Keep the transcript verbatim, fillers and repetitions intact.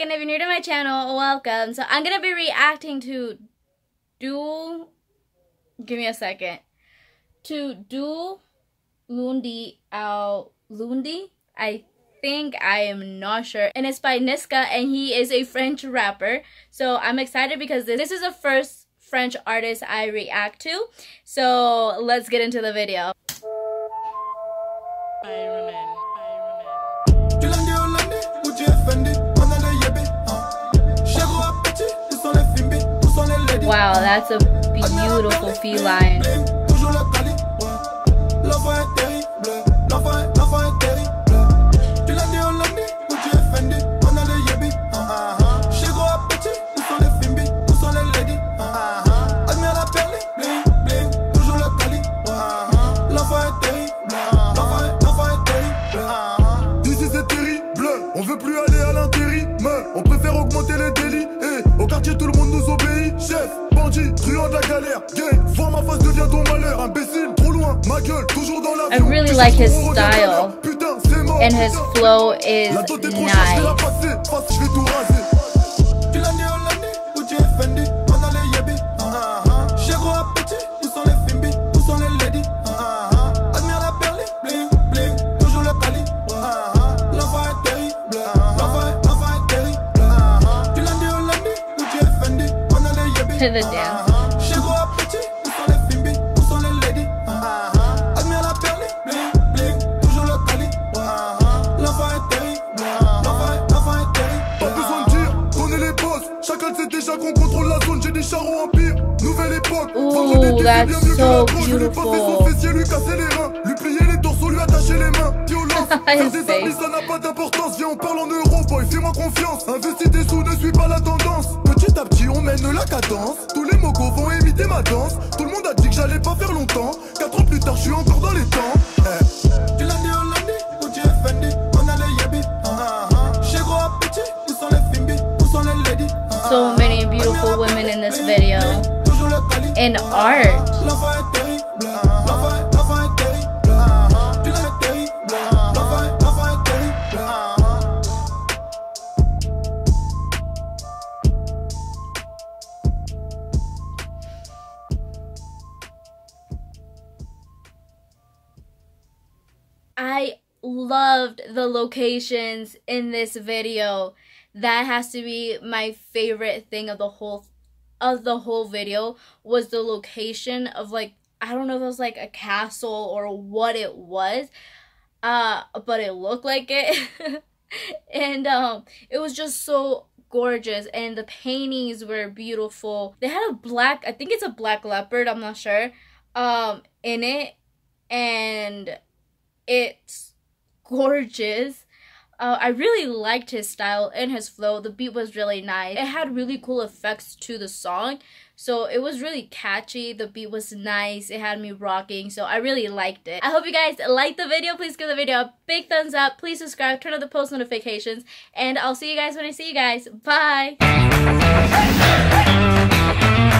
and if you're new to my channel, welcome. So I'm gonna be reacting to do give me a second to do Lundi Al Lundi. I think, I am not sure, and it's by Niska, and he is a French rapper. So I'm excited because this, this is the first French artist I react to. So let's get into the video. Wow, that's a beautiful feline. On veut plus aller à l'intérim, on préfère augmenter les délits. Et au quartier tout le monde nous obéit. Chef, bandit, truand de la galère. Gang, voir ma face devient ton malheur. Imbécile, trop loin, ma gueule, toujours dans la. I really like his style. And his flow is nice. To the dance. Pas besoin de dire, connais les boss. Chacun sait déjà qu'on contrôle la zone. J'ai des charros empire, nouvelle époque. Ooh, that's so beautiful. Lui casser les reins, lui plier les torsos, lui attacher les mains. Violence, faire des amis, ça n'a pas d'importance. Viens, on parle en euros, boy, fais-moi confiance. Investis des sous, ne suis pas la tendance. Petit à petit, on mène la cadence. Tous les mogos vont imiter ma danse. Tout le monde a dit que j'allais pas faire longtemps. Quatre ans plus tard, je suis encore dans les temps. Du lundi au lundi, où tu es Fendi, on a les yabis. Chez gros appétit, où sont les fimbi, où sont les ladies. So many beautiful women in this video. And art. I loved the locations in this video. That has to be my favorite thing of the whole of the whole video, was the location of, like, I don't know if it was like a castle or what it was, uh but it looked like it. And um it was just so gorgeous, and the paintings were beautiful. They had a black, I think it's a black leopard, I'm not sure, um in it, and it's gorgeous. Uh, I really liked his style and his flow. The beat was really nice. It had really cool effects to the song, so it was really catchy. The beat was nice. It had me rocking, so I really liked it. I hope you guys liked the video. Please give the video a big thumbs up. Please subscribe, turn on the post notifications, and I'll see you guys when I see you guys. Bye!